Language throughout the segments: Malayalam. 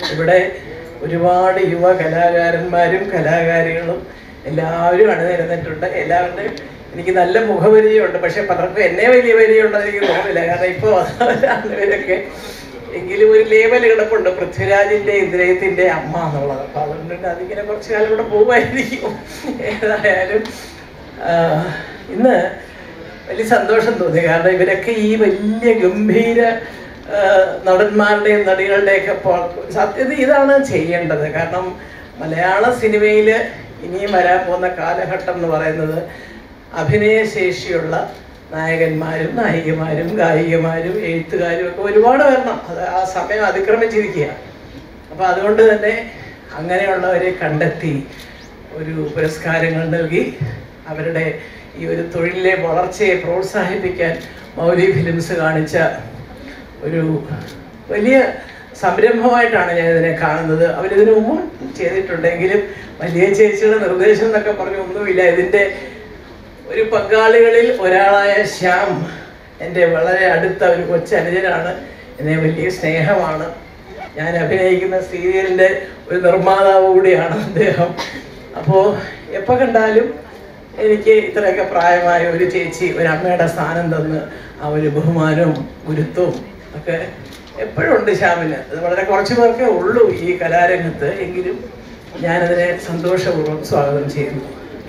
ഇവിടെ ഒരുപാട് യുവ കലാകാരന്മാരും കലാകാരികളും എല്ലാവരും അണിനിരന്നിട്ടുണ്ട്. എല്ലാവരുടെയും എനിക്ക് നല്ല മുഖപരിചയമുണ്ട്. പക്ഷെ പലർക്കും എന്നെ വലിയ പരിചയമുണ്ടെന്ന് എനിക്ക് തോന്നില്ല. കാരണം ഇപ്പോൾ ഇവരൊക്കെ എങ്കിലും ഒരു ലേബൽ കിടപ്പുണ്ട്, പൃഥ്വിരാജിൻ്റെ ഇന്ദ്രയത്തിൻ്റെ അമ്മ എന്നുള്ളത്. അപ്പോൾ അതുകൊണ്ട് അതിങ്ങനെ കുറച്ച് കാലം കൂടെ പോകുമായിരിക്കും. ഏതായാലും ഇന്ന് വലിയ സന്തോഷം തോന്നി. കാരണം ഇവരൊക്കെ ഈ വലിയ ഗംഭീര നടന്മാരുടെയും നടികളുടെയൊക്കെ സത്യത ഇതാണ് ചെയ്യേണ്ടത്. കാരണം മലയാള സിനിമയിൽ ഇനിയും വരാൻ പോകുന്ന കാലഘട്ടം എന്ന് പറയുന്നത് അഭിനയശേഷിയുള്ള നായകന്മാരും നായികമാരും ഗായികമാരും എഴുത്തുകാരും ഒക്കെ ഒരുപാട് വരണം. അത് ആ സമയം അതിക്രമിച്ചിരിക്കുക. അപ്പോൾ അതുകൊണ്ട് തന്നെ അങ്ങനെയുള്ളവരെ കണ്ടെത്തി ഒരു പുരസ്കാരങ്ങൾ നൽകി അവരുടെ ഈ ഒരു തൊഴിലിലെ വളർച്ചയെ പ്രോത്സാഹിപ്പിക്കാൻ മൗലി ഫിലിംസ് കാണിച്ച ഒരു വലിയ സംരംഭമായിട്ടാണ് ഞാൻ ഇതിനെ കാണുന്നത്. അവരിതിനു മുമ്പും ചെയ്തിട്ടുണ്ടെങ്കിലും വലിയ ചേച്ചിയുടെ നിർദ്ദേശം എന്നൊക്കെ പറഞ്ഞ് ഒന്നുമില്ല. ഇതിൻ്റെ ഒരു പങ്കാളികളിൽ ഒരാളായ ശ്യാം എൻ്റെ വളരെ അടുത്ത ഒരു കൊച്ചനുജനാണ്. എന്നെ വലിയ സ്നേഹമാണ്. ഞാൻ അഭിനയിക്കുന്ന സീരിയലിൻ്റെ ഒരു നിർമ്മാതാവ് കൂടിയാണ് അദ്ദേഹം. അപ്പോൾ എപ്പോൾ കണ്ടാലും എനിക്ക് ഇത്രയൊക്കെ പ്രായമായ ഒരു ചേച്ചി ഒരു അമ്മയുടെ സ്ഥാനം തന്ന് ആ ഒരു ബഹുമാനവും ഗുരുത്വവും ഒക്കെ എപ്പോഴും ഉണ്ട് ശ്യാമിന്. അത് വളരെ കുറച്ച് പേർക്കേ ഉള്ളൂ ഈ കലാരംഗത്ത്. എങ്കിലും ഞാനതിനെ സന്തോഷപൂർവ്വം സ്വാഗതം ചെയ്യുന്നു.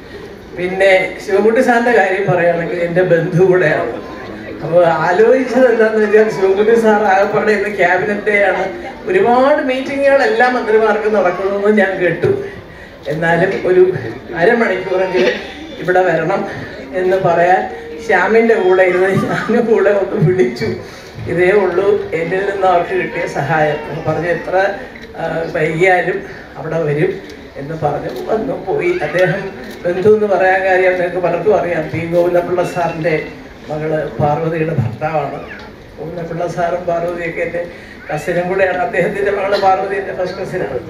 പിന്നെ ശിവൻകുട്ടി സാറിൻ്റെ കാര്യം പറയുകയാണെങ്കിൽ എൻ്റെ ബന്ധു കൂടെയാണ്. അപ്പോൾ ആലോചിച്ചത് എന്താണെന്ന് വെച്ചാൽ ശിവൻകുട്ടി സാർ ആകപ്പാടെ ഇന്ന് ക്യാബിനറ്റ് ആണ്. ഒരുപാട് മീറ്റിങ്ങുകളെല്ലാം മന്ത്രിമാർക്ക് നടക്കുന്നതെന്ന് ഞാൻ കേട്ടു. എന്നാലും ഒരു അരമണിക്കൂറെങ്കിലും ഇവിടെ വരണം എന്ന് പറയാൻ ശ്യാമിൻ്റെ കൂടെ ഇരുന്ന് ഞാനും കൂടെ ഒന്ന് വിളിച്ചു. ഇതേ ഉള്ളൂ എന്നിൽ നിന്ന് അവർക്ക് കിട്ടിയ സഹായം. പറഞ്ഞ് എത്ര വൈകിയാലും അവിടെ വരും എന്ന് പറഞ്ഞു വന്നു പോയി. അദ്ദേഹം ബന്ധു എന്ന് പറയാൻ കാര്യം നിങ്ങൾക്ക് പലർക്കും അറിയാം. പി ഗോവിന്ദപിള്ള സാറിൻ്റെ മകള് പാർവതിയുടെ ഭർത്താവാണ്. ഗോവിന്ദപിള്ള സാറും പാർവതിയൊക്കെ എൻ്റെ കസിനും കൂടെയാണ്. അദ്ദേഹത്തിൻ്റെ മകള് പാർവതി എൻ്റെ ഫസ്റ്റ് കസിനാണ്.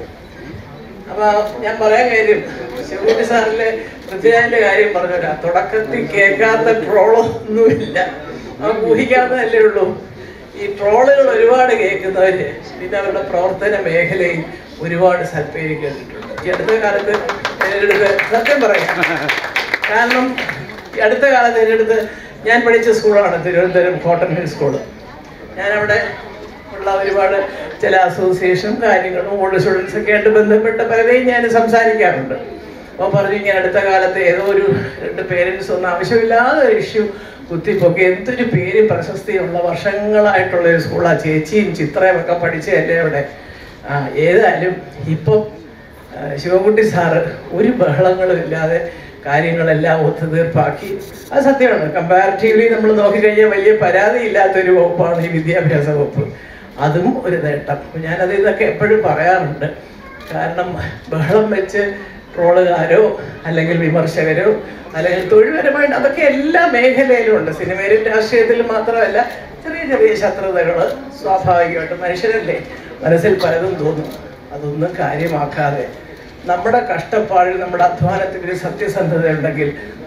അപ്പോൾ ഞാൻ പറയാൻ കാര്യം ശിവൻകുട്ടി സാറിലെ പൃഥ്വിരാജിൻ്റെ കാര്യം പറഞ്ഞുതരാം. തുടക്കത്തിൽ കേൾക്കാത്ത ട്രോളൊന്നുമില്ല, നമുക്ക് ഊഹിക്കാവുന്നതല്ലേ ഉള്ളൂ. ഈ ട്രോളുകൾ ഒരുപാട് കേൾക്കുന്നവർ പിന്നെ അവരുടെ പ്രവർത്തന മേഖലയിൽ ഒരുപാട് സൽപ്പേര് കേട്ടിട്ടുണ്ട്. ഈ അടുത്ത കാലത്ത് എൻ്റെ സത്യം പറയാം. കാരണം ഈ അടുത്ത കാലത്ത് എൻ്റെ അടുത്ത് ഞാൻ പഠിച്ച സ്കൂളാണ് തിരുവനന്തപുരം കോട്ടൺ ഹിൽ സ്കൂള്. ഞാനവിടെ ഉള്ള ഒരുപാട് ചില അസോസിയേഷൻ കാര്യങ്ങളും ഓൾഡ് സ്റ്റുഡൻസൊക്കെ ആയിട്ട് ബന്ധപ്പെട്ട പലരെയും ഞാൻ സംസാരിക്കാറുണ്ട്. അപ്പോൾ പറഞ്ഞു ഇങ്ങനെ അടുത്ത കാലത്ത് ഏതോ ഒരു 2 പേരൻസ് ഒന്നും ആവശ്യമില്ലാതെ ഒരു ഇഷ്യൂ കുത്തിപ്പൊക്കെ എന്തൊരു പേരും പ്രശസ്തിയുള്ള വർഷങ്ങളായിട്ടുള്ള ഒരു സ്കൂളാണ്. ചേച്ചിയും ചിത്രയും ഒക്കെ പഠിച്ച് എൻ്റെ അവിടെ. ഏതായാലും ഇപ്പം ശിവൻകുട്ടി സാറ് ഒരു ബഹളങ്ങളും ഇല്ലാതെ കാര്യങ്ങളെല്ലാം ഒത്തുതീർപ്പാക്കി. അത് സത്യമാണ്. കമ്പാരിറ്റീവ്ലി നമ്മൾ നോക്കിക്കഴിഞ്ഞാൽ വലിയ പരാതിയില്ലാത്തൊരു വകുപ്പാണ് ഈ വിദ്യാഭ്യാസ വകുപ്പ്. അതും ഒരു നേട്ടം. ഞാനത് ഇതൊക്കെ എപ്പോഴും പറയാറുണ്ട്. കാരണം ബഹളം വെച്ച് ട്രോളുകാരോ അല്ലെങ്കിൽ വിമർശകരോ അല്ലെങ്കിൽ തൊഴിൽപരമായിട്ട് അതൊക്കെ എല്ലാ മേഖലയിലും ഉണ്ട്. സിനിമയിലും രാഷ്ട്രീയത്തിലും മാത്രമല്ല ചെറിയ ചെറിയ ശത്രുതകൾ സ്വാഭാവികമായിട്ടും മനുഷ്യരല്ലേ, മനസ്സിൽ പലതും തോന്നും. അതൊന്നും കാര്യമാക്കാതെ നമ്മുടെ കഷ്ടപ്പാടിൽ നമ്മുടെ അധ്വാനത്തിൽ ഒരു സത്യസന്ധത ഉണ്ടെങ്കിൽ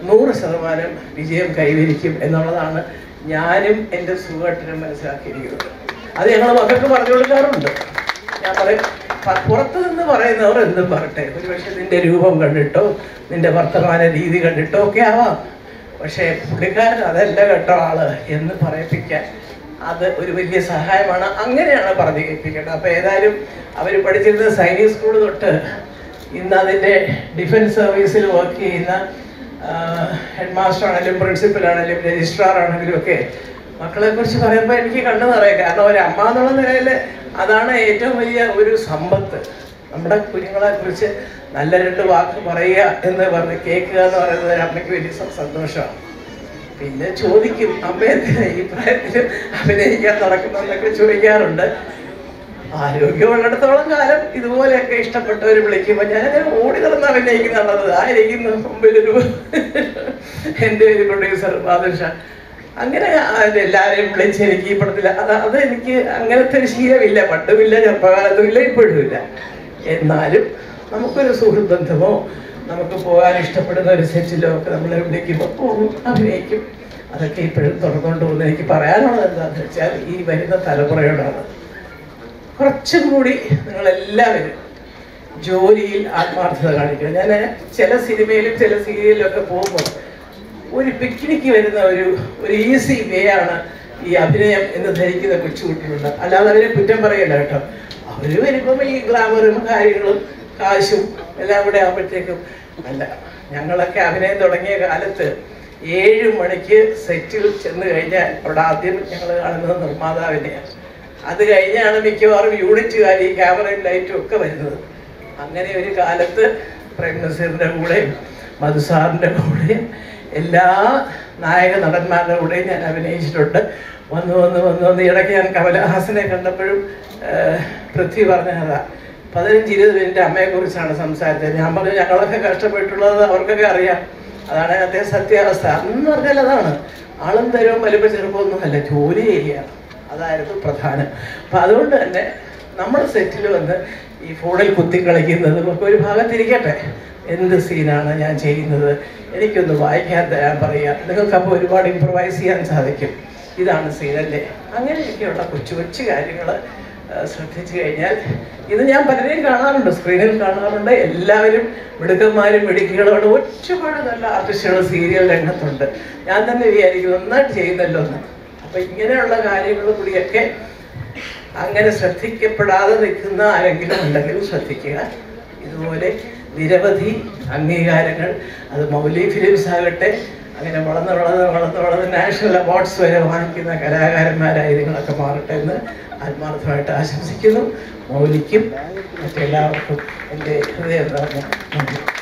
100% വിജയം കൈവരിക്കും എന്നുള്ളതാണ് ഞാനും എൻ്റെ സുഖേട്ടനും മനസ്സിലാക്കിയിരിക്കുന്നത്. അത് ഞങ്ങൾ മക്കൾക്ക് പറഞ്ഞു കൊടുക്കാറുണ്ട്. ഞാൻ പറയും പുറത്തു നിന്ന് പറയുന്നവർ എന്തും പറട്ടെ, ഒരുപക്ഷെ നിന്റെ രൂപം കണ്ടിട്ടോ നിന്റെ വർത്തമാന രീതി കണ്ടിട്ടോ ഒക്കെ ആവാം, പക്ഷേ പുള്ളിക്കാരൻ അതല്ല കേട്ടോ ആള് എന്ന് പറയിപ്പിക്കാൻ അത് ഒരു വലിയ സഹായമാണ്. അങ്ങനെയാണ് പറഞ്ഞു കേൾപ്പിക്കേണ്ടത്. അപ്പോൾ ഏതായാലും അവർ പഠിച്ചിരുന്ന സൈനിക് സ്കൂൾ തൊട്ട് ഇന്ന് അതിൻ്റെ ഡിഫൻസ് സർവീസിൽ വർക്ക് ചെയ്യുന്ന ഹെഡ് മാസ്റ്റർ ആണെങ്കിലും പ്രിൻസിപ്പൽ രജിസ്ട്രാർ ആണെങ്കിലും ഒക്കെ മക്കളെ കുറിച്ച് പറയുമ്പോൾ എനിക്ക് കണ്ടു നിറയും. കാരണം ഒരു അമ്മ എന്നുള്ള നിലയിൽ അതാണ് ഏറ്റവും വലിയ ഒരു സമ്പത്ത്. നമ്മുടെ കുഞ്ഞുങ്ങളെ കുറിച്ച് നല്ല 2 വാക്ക് പറയുക എന്ന് പറഞ്ഞ് കേൾക്കുക എന്ന് പറയുന്നത് ഒരു അമ്മയ്ക്ക് വലിയ സന്തോഷമാണ്. പിന്നെ ചോദിക്കും അമ്മയെന്തിനാ ഈ പ്രായത്തിൽ അഭിനയിക്കാൻ നടക്കുന്നതെന്നൊക്കെ ചോദിക്കാറുണ്ട്. ആരോഗ്യമുള്ളിടത്തോളം കാലം ഇതുപോലെയൊക്കെ ഇഷ്ടപ്പെട്ടവർ വിളിക്കുമ്പോൾ ഞാനങ്ങനെ ഓടി നടന്ന് അഭിനയിക്കുന്നുള്ളത്. ആയിരിക്കുന്നു മുമ്പിലൊരു എൻ്റെ ഒരു പ്രൊഡ്യൂസർ ബാദുഷ അങ്ങനെ എല്ലാവരെയും വിളിച്ച് എനിക്ക് ഈ പടത്തിൽ അത് എനിക്ക് അങ്ങനത്തെ ഒരു ശീലമില്ല. പണ്ടുമില്ല, ചെറുപ്പകാലത്തും ഇല്ല, ഇപ്പോഴും ഇല്ല. എന്നാലും നമുക്കൊരു സുഹൃത്ത് ബന്ധമോ നമുക്ക് പോകാൻ ഇഷ്ടപ്പെടുന്ന ഒരു സെറ്റിലോ ഒക്കെ നമ്മൾ വിളിക്കുമ്പോൾ പോകും, അഭിനയിക്കും. അതൊക്കെ ഇപ്പോഴും തുറന്നുകൊണ്ട് പോകുന്നത്. എനിക്ക് പറയാനുള്ളത് എന്താണെന്ന് വെച്ചാൽ ഈ വരുന്ന തലമുറയോടാണ്. കുറച്ചും കൂടി നിങ്ങളെല്ലാവരും ജോലിയിൽ ആത്മാർത്ഥത കാണിക്കുക. ഞാൻ ചില സിനിമയിലും ചില സീരിയലിലും ഒക്കെ പോകുമ്പോൾ ഒരു പിക്നിക്ക് വരുന്ന ഒരു ഈസി വേ ആണ് ഈ അഭിനയം എന്ന് ധരിക്കുന്ന കൊച്ചുകുട്ടികളുണ്ട്. അല്ലാതെ അവരെ കുറ്റം പറയല്ല കേട്ടോ. അവർ വരുമ്പം ഈ ഗ്ലാമറും കാര്യങ്ങളും കാശും എല്ലാം കൂടെ ആകുമ്പോഴത്തേക്കും അല്ല. ഞങ്ങളൊക്കെ അഭിനയം തുടങ്ങിയ കാലത്ത് 7 മണിക്ക് സെറ്റിൽ ചെന്ന് കഴിഞ്ഞാൽ അവിടെ ആദ്യം ഞങ്ങൾ കാണുന്നത് നിർമ്മാതാവിനെയാണ്. അത് കഴിഞ്ഞാണ് മിക്കവാറും യൂണിറ്റുകാർ ഈ ക്യാമറയും ലൈറ്റും ഒക്കെ വരുന്നത്. അങ്ങനെ ഒരു കാലത്ത് പ്രേം നസീറിൻ്റെ കൂടെയും മധുസാറിൻ്റെ കൂടെയും എല്ലാ നായക നടന്മാരുടെ കൂടെയും ഞാൻ അഭിനയിച്ചിട്ടുണ്ട്. വന്ന് ഇടയ്ക്ക് ഞാൻ കമലഹാസനെ കണ്ടപ്പോഴും പൃഥ്വി പറഞ്ഞതാ 15-20 മിനിറ്റ് അമ്മയെക്കുറിച്ചാണ് സംസാരിച്ചത്. ഞാൻ പറഞ്ഞു ഞങ്ങളൊക്കെ കഷ്ടപ്പെട്ടുള്ളത് അവർക്കൊക്കെ അറിയാം, അതാണ് അതിനകത്തെ സത്യാവസ്ഥ. എന്ന് പറഞ്ഞാൽ അതാണ്, ആളും തരവും വലിപ്പം ചെറുപ്പമൊന്നുമല്ല, ജോലി ചെയ്യുകയാണ്, അതായിരുന്നു പ്രധാനം. അപ്പം അതുകൊണ്ട് തന്നെ നമ്മൾ സെറ്റിൽ വന്ന് ഈ ഫോണിൽ കുത്തിക്കളിക്കുന്നതും ഒക്കെ ഒരു ഭാഗത്തിരിക്കട്ടെ. എന്ത് സീനാണ് ഞാൻ ചെയ്യുന്നത്, എനിക്കൊന്ന് വായിക്കാൻ തരാൻ പറയുക, നിങ്ങൾക്കപ്പോൾ ഒരുപാട് ഇംപ്രവൈസ് ചെയ്യാൻ സാധിക്കും. ഇതാണ് സീനല്ലേ, അങ്ങനെയൊക്കെയുള്ള കൊച്ചു കൊച്ചു കാര്യങ്ങൾ ശ്രദ്ധിച്ചു കഴിഞ്ഞാൽ ഇത് ഞാൻ പലരെയും കാണാറുണ്ട്, സ്ക്രീനിൽ കാണാറുണ്ട്. എല്ലാവരും മിടുക്കന്മാരും മിടുക്കികളുമാണ്. ഒരുപാട് നല്ല ആർട്ടിസ്റ്റുകൾ സീരിയൽ രംഗത്തുണ്ട്. ഞാൻ തന്നെ വിചാരിക്കും നന്നായിട്ട് ചെയ്യുന്നല്ലോ എന്ന്. അപ്പം ഇങ്ങനെയുള്ള കാര്യങ്ങൾ കൂടിയൊക്കെ അങ്ങനെ ശ്രദ്ധിക്കപ്പെടാതെ നിൽക്കുന്ന ആരെങ്കിലും ഉണ്ടെങ്കിൽ ശ്രദ്ധിക്കുക. ഇതുപോലെ നിരവധി അംഗീകാരങ്ങൾ, അത് മൗലി ഫിലിംസ് ആകട്ടെ, അങ്ങനെ വളർന്ന് നാഷണൽ അവാർഡ്സ് വരെ വാങ്ങിക്കുന്ന കലാകാരന്മാരായി നിങ്ങളൊക്കെ മാറട്ടെ എന്ന് ആത്മാർത്ഥമായിട്ട് ആശംസിക്കുന്നു. മൗലിക്കും മറ്റെല്ലാവർക്കും എൻ്റെ ഹൃദയം നിറഞ്ഞ നന്ദി.